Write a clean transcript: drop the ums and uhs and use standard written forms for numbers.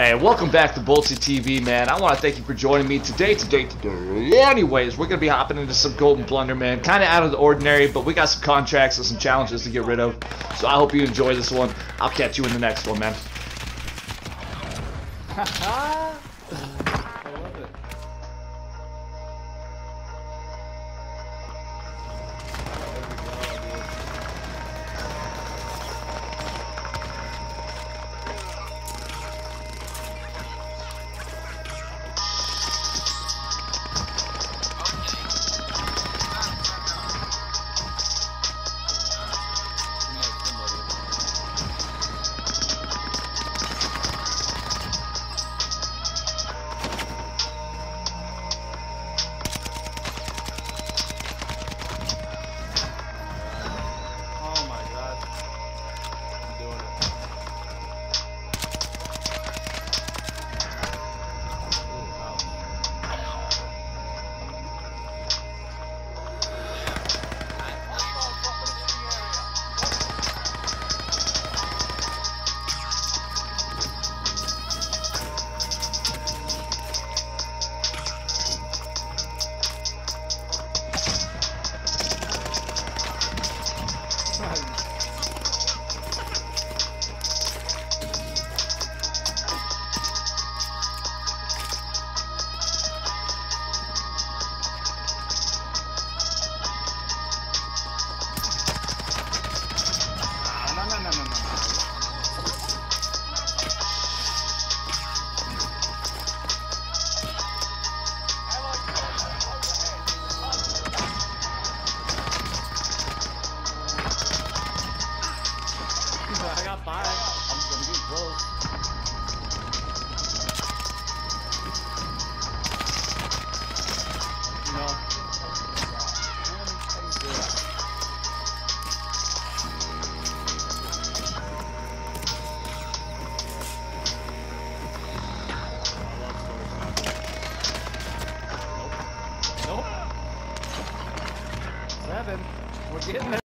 Hey, welcome back to Boltsy TV, man. I want to thank you for joining me today. Anyways, we're going to be hopping into some Golden Plunder, man. Kind of out of the ordinary, but we got some contracts and some challenges to get rid of. So I hope you enjoy this one. I'll catch you in the next one, man. I love it. I got 5. I'm getting close. No. Nope. 7. We're getting there.